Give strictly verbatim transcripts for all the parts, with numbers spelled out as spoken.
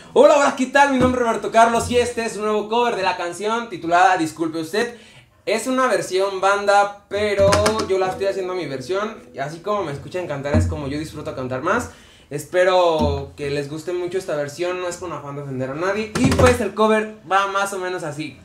Hola, hola, ¿qué tal? Mi nombre es Roberto Carlos y este es un nuevo cover de la canción titulada Disculpe Usted. Es una versión banda, pero yo la estoy haciendo a mi versión. Y así como me escuchan cantar es como yo disfruto cantar más. Espero que les guste mucho esta versión, no es con afán de ofender a nadie. Y pues el cover va más o menos así.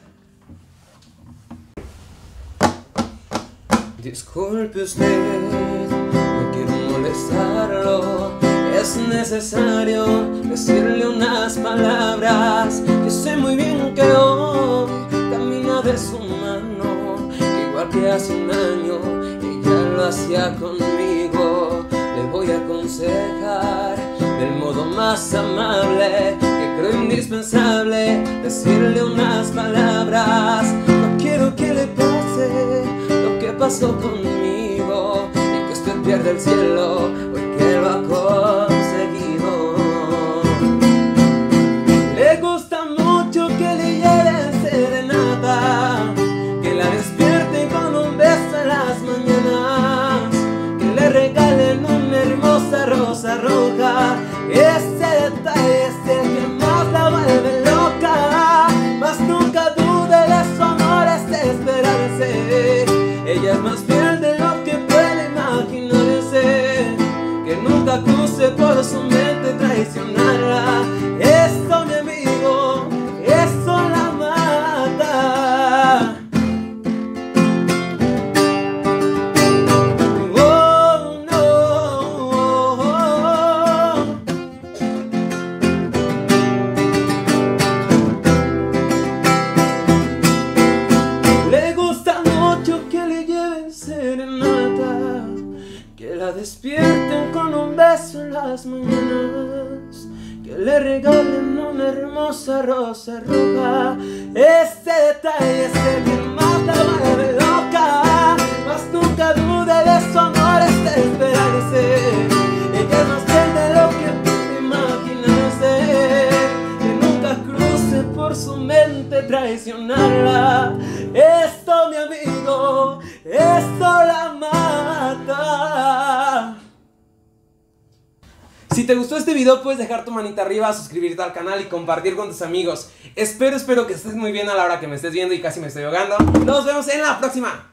Disculpe usted, no quiero molestarlo. Es necesario decirle unas palabras. Que sé muy bien que hoy camina de su mano, igual que hace un año ella lo hacía conmigo. Le voy a aconsejar del modo más amable, que creo indispensable decirle unas palabras. No quiero que le pase lo que pasó conmigo, y que usted pierda el cielo porque lo ha conseguido. Le gusta mucho que le lleven serenata, que la despierten con un beso en las mañanas, que le regalen una hermosa rosa roja. Ese detalle es el que más la vuelve loca, mas nunca dude de su amor, es de esperarse. Ella es más fiel de lo que puede imaginarse, que nunca cruce por su mente traicionarla. Eso, mi amigo, eso la mata. Oh, no, oh, oh. Le gusta mucho que le lleven serenata, que la despierten con un beso en las mañanas, que le regalen una hermosa rosa roja. Este detalle es el que más la vuelve loca, mas nunca dude de su amor, es de esperarse. Ella es más fiel de lo que puede imaginarse, que nunca cruce por su mente traicionarla. Esto, mi amigo, esto la mata. Si te gustó este video puedes dejar tu manita arriba, suscribirte al canal y compartir con tus amigos. Espero, espero que estés muy bien a la hora que me estés viendo y casi me estoy ahogando. Nos vemos en la próxima.